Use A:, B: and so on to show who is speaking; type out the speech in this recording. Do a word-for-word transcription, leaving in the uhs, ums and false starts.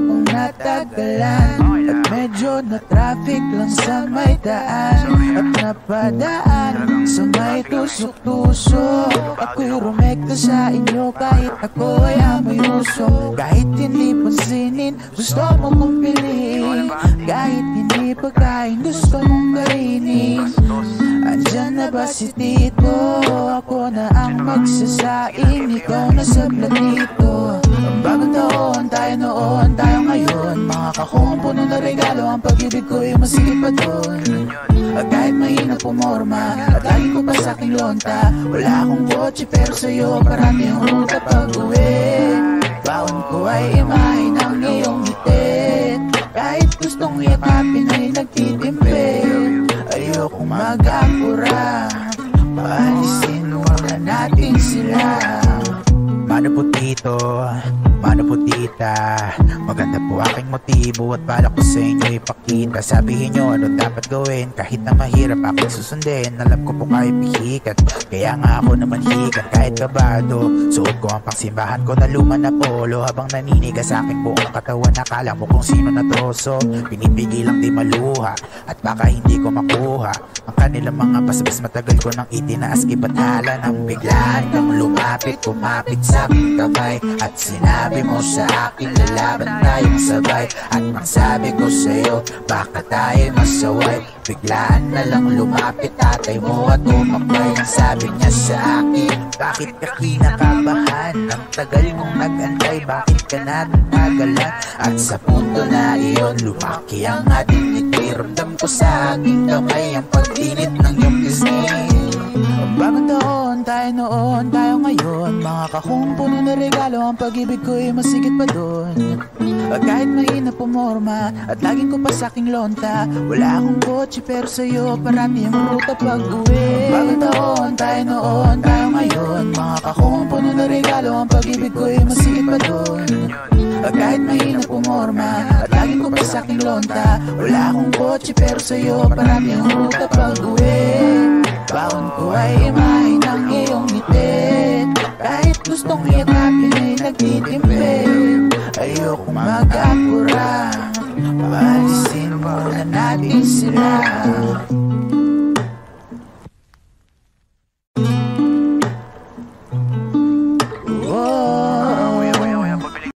A: Ayokong natagalan at medyo na traffic lang sa may daan at napadaan sa may tusok-tusok. Ako'y rumekta sa inyo kahit ako ay amoy uso. Kahit hindi pansinin, gusto mo kong piliin. Kahit hindi pagkain, gusto mong kainin. Andyan na ba si Tito? Ako na ang magsasaing, ikaw na sa platito. Ang bagong taon, tayo noon, tayo ngayon. Mga kakong puno na regalo, ang pag-ibig ko'y masigit pa doon. At kahit mahina pumorma, at lagi ko pa sa'king lonta. Wala akong kotse pero sa'yo, parami ang ruta pag-uwi. Baon ko ay imahe ng iyong ngiti. Kahit gustong yakapin ay nagtitimpi. Ayokong mag-apura, paalisin muna natin sila. Mano po tito, mano po tita, maganda po aking motibo at balak ko sa inyo ipakita. Sabihin nyo ano dapat gawin, kahit na mahirap aking susundin. Alam ko po kayo pihikat, kaya nga ako naman hikat. Kahit kabado, suot ko ang pangsimbahan ko na luma na polo. Habang naninigas sa aking buong katawan, nakala mo kung sino na troso. Pinipigil lang di maluha, at baka hindi ko makuha ang kanilang mga basbas. Matagal ko nang itinaas kibathala nang biglaan kang lumapit, kumapit sa aking kamay. At sinabi mo sa akin lalaban tayong sabay. At nang sabi ko sa'yo baka tayo masaway, biglaan na lang lumapit tatay mo at umakbay. Ang sabi niya sa akin, bakit ka kinakabahan? Ang tagal mong nag-antay, bakit ka natagalan? At sa punto na iyon, lumaki ang ating ngiti. Ramdam ko sa aking kamay ang pag-init ng iyong pisngi. Ang bagong taon, tayo noon, tayo ngayon. Mga kakong puno na regalo, ang pag-ibig ko'y masigit pa doon. At kahit mahina pumorma, at laging ko pa sa'king lonta. Wala akong kotse pero sa'yo, parami ang ruta pag-uwi. Bagong taon, tayo noon, tayo ngayon. Mga kakong puno na regalo, ang pag-ibig ko'y masigit pa doon. At kahit mahina pumorma, at laging ko pa sa'king lonta. Wala akong kotse pero sa'yo, parami ang ruta pag-uwi. Baon ko ay imahe ng iyong ngiti. Kahit gustong yakapin ay nagtitimpi. Ayokong mag-apura, paalisin muna natin sila.